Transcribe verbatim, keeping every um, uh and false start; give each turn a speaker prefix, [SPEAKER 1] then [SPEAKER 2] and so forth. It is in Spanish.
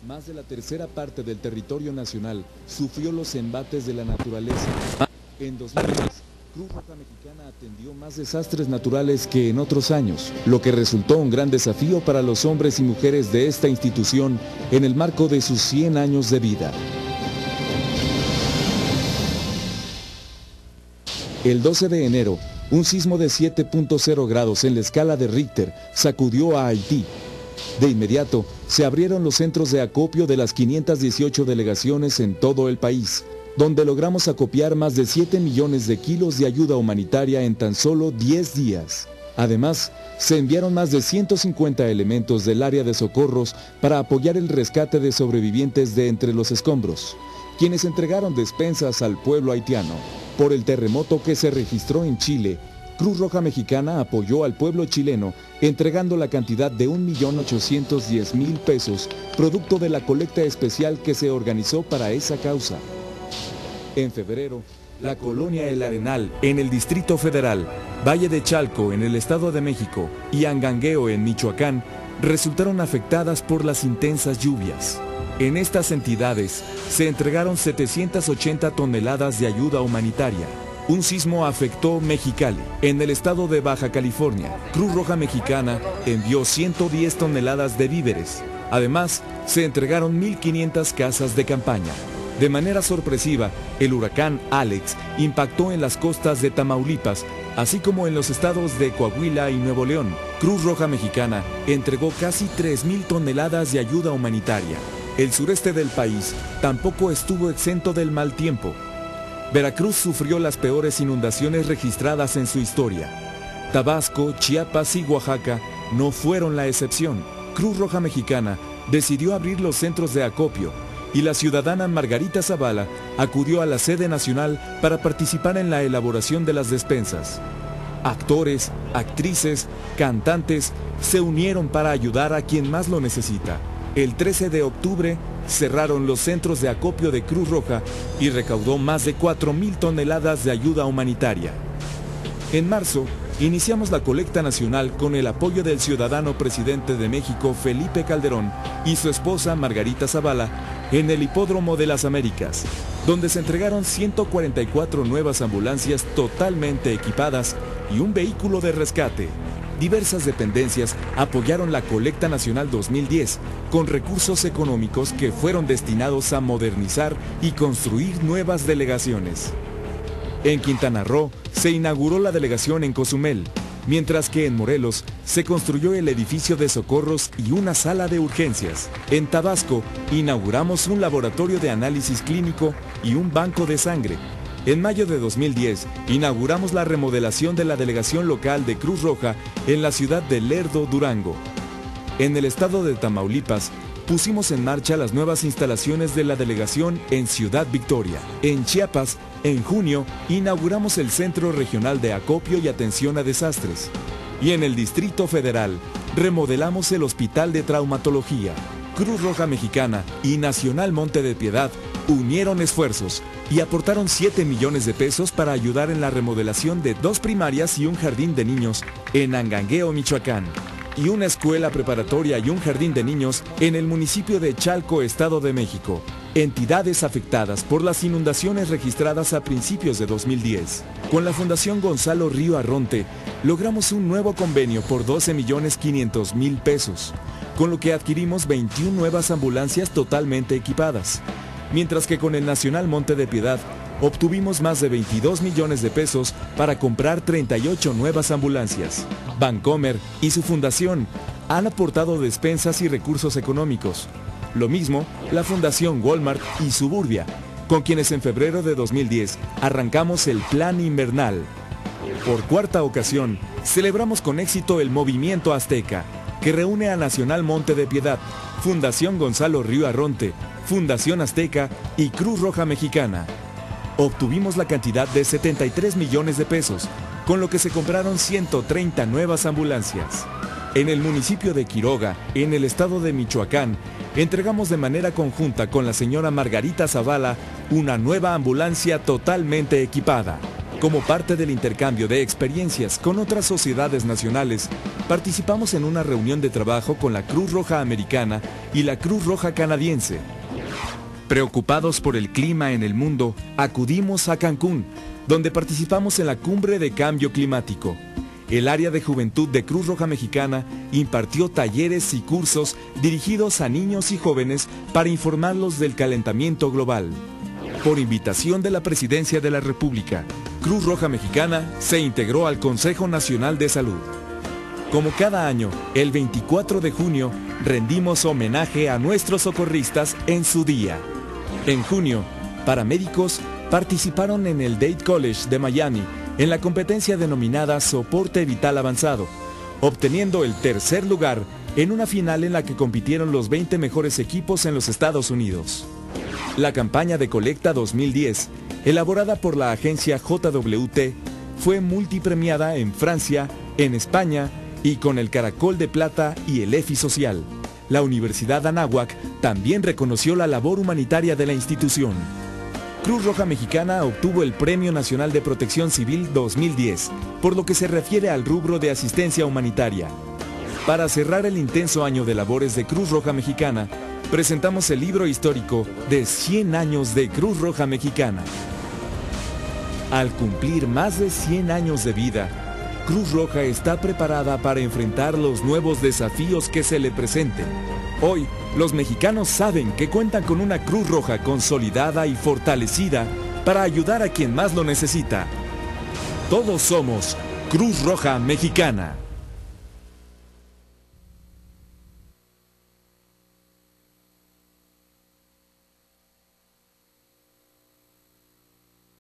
[SPEAKER 1] Más de la tercera parte del territorio nacional sufrió los embates de la naturaleza. En dos mil diez, Cruz Roja Mexicana atendió más desastres naturales que en otros años, lo que resultó un gran desafío para los hombres y mujeres de esta institución en el marco de sus cien años de vida. El doce de enero, un sismo de siete punto cero grados en la escala de Richter sacudió a Haití. De inmediato, se abrieron los centros de acopio de las quinientas dieciocho delegaciones en todo el país, donde logramos acopiar más de siete millones de kilos de ayuda humanitaria en tan solo diez días. Además, se enviaron más de ciento cincuenta elementos del área de socorros para apoyar el rescate de sobrevivientes de entre los escombros, quienes entregaron despensas al pueblo haitiano. Por el terremoto que se registró en Chile, Cruz Roja Mexicana apoyó al pueblo chileno entregando la cantidad de un millón ochocientos diez mil pesos, producto de la colecta especial que se organizó para esa causa. En febrero, la colonia El Arenal, en el Distrito Federal, Valle de Chalco, en el Estado de México, y Angangueo, en Michoacán, resultaron afectadas por las intensas lluvias. En estas entidades se entregaron setecientas ochenta toneladas de ayuda humanitaria. Un sismo afectó Mexicali. En el estado de Baja California, Cruz Roja Mexicana envió ciento diez toneladas de víveres. Además, se entregaron mil quinientas casas de campaña. De manera sorpresiva, el huracán Alex impactó en las costas de Tamaulipas, así como en los estados de Coahuila y Nuevo León. Cruz Roja Mexicana entregó casi tres mil toneladas de ayuda humanitaria. El sureste del país tampoco estuvo exento del mal tiempo. Veracruz sufrió las peores inundaciones registradas en su historia. Tabasco, Chiapas y Oaxaca no fueron la excepción. Cruz Roja Mexicana decidió abrir los centros de acopio y la ciudadana Margarita Zavala acudió a la sede nacional para participar en la elaboración de las despensas. Actores, actrices, cantantes se unieron para ayudar a quien más lo necesita. El trece de octubre cerraron los centros de acopio de Cruz Roja y recaudó más de cuatro mil toneladas de ayuda humanitaria. En marzo, iniciamos la colecta nacional con el apoyo del ciudadano presidente de México, Felipe Calderón, y su esposa, Margarita Zavala, en el Hipódromo de las Américas, donde se entregaron ciento cuarenta y cuatro nuevas ambulancias totalmente equipadas y un vehículo de rescate. Diversas dependencias apoyaron la Colecta Nacional dos mil diez con recursos económicos que fueron destinados a modernizar y construir nuevas delegaciones. En Quintana Roo se inauguró la delegación en Cozumel, mientras que en Morelos se construyó el edificio de socorros y una sala de urgencias. En Tabasco inauguramos un laboratorio de análisis clínico y un banco de sangre. En mayo de dos mil diez, inauguramos la remodelación de la delegación local de Cruz Roja en la ciudad de Lerdo, Durango. En el estado de Tamaulipas, pusimos en marcha las nuevas instalaciones de la delegación en Ciudad Victoria. En Chiapas, en junio, inauguramos el Centro Regional de Acopio y Atención a Desastres. Y en el Distrito Federal, remodelamos el Hospital de Traumatología. Cruz Roja Mexicana y Nacional Monte de Piedad unieron esfuerzos y aportaron siete millones de pesos para ayudar en la remodelación de dos primarias y un jardín de niños en Angangueo, Michoacán, y una escuela preparatoria y un jardín de niños en el municipio de Chalco, Estado de México, entidades afectadas por las inundaciones registradas a principios de dos mil diez. Con la Fundación Gonzalo Río Arronte, logramos un nuevo convenio por doce millones quinientos mil pesos, con lo que adquirimos veintiuna nuevas ambulancias totalmente equipadas, mientras que con el Nacional Monte de Piedad obtuvimos más de veintidós millones de pesos para comprar treinta y ocho nuevas ambulancias. Bancomer y su fundación han aportado despensas y recursos económicos. Lo mismo la Fundación Walmart y Suburbia, con quienes en febrero de dos mil diez arrancamos el Plan Invernal. Por cuarta ocasión, celebramos con éxito el Movimiento Azteca, que reúne a Nacional Monte de Piedad, Fundación Gonzalo Río Arronte, Fundación Azteca y Cruz Roja Mexicana. Obtuvimos la cantidad de setenta y tres millones de pesos, con lo que se compraron ciento treinta nuevas ambulancias. En el municipio de Quiroga, en el estado de Michoacán, entregamos de manera conjunta con la señora Margarita Zavala una nueva ambulancia totalmente equipada. Como parte del intercambio de experiencias con otras sociedades nacionales, participamos en una reunión de trabajo con la Cruz Roja Americana y la Cruz Roja Canadiense. Preocupados por el clima en el mundo, acudimos a Cancún, donde participamos en la Cumbre de Cambio Climático. El área de juventud de Cruz Roja Mexicana impartió talleres y cursos dirigidos a niños y jóvenes para informarlos del calentamiento global. Por invitación de la Presidencia de la República, Cruz Roja Mexicana se integró al Consejo Nacional de Salud. Como cada año, el veinticuatro de junio, rendimos homenaje a nuestros socorristas en su día. En junio, paramédicos participaron en el Dade College de Miami en la competencia denominada Soporte Vital Avanzado, obteniendo el tercer lugar en una final en la que compitieron los veinte mejores equipos en los Estados Unidos. La campaña de colecta dos mil diez, elaborada por la agencia J W T, fue multipremiada en Francia, en España y con el Caracol de Plata y el EFI Social. La Universidad Anáhuac también reconoció la labor humanitaria de la institución. Cruz Roja Mexicana obtuvo el Premio Nacional de Protección Civil dos mil diez, por lo que se refiere al rubro de asistencia humanitaria. Para cerrar el intenso año de labores de Cruz Roja Mexicana, presentamos el libro histórico de cien años de Cruz Roja Mexicana. Al cumplir más de cien años de vida, Cruz Roja está preparada para enfrentar los nuevos desafíos que se le presenten. Hoy, los mexicanos saben que cuentan con una Cruz Roja consolidada y fortalecida para ayudar a quien más lo necesita. Todos somos Cruz Roja Mexicana.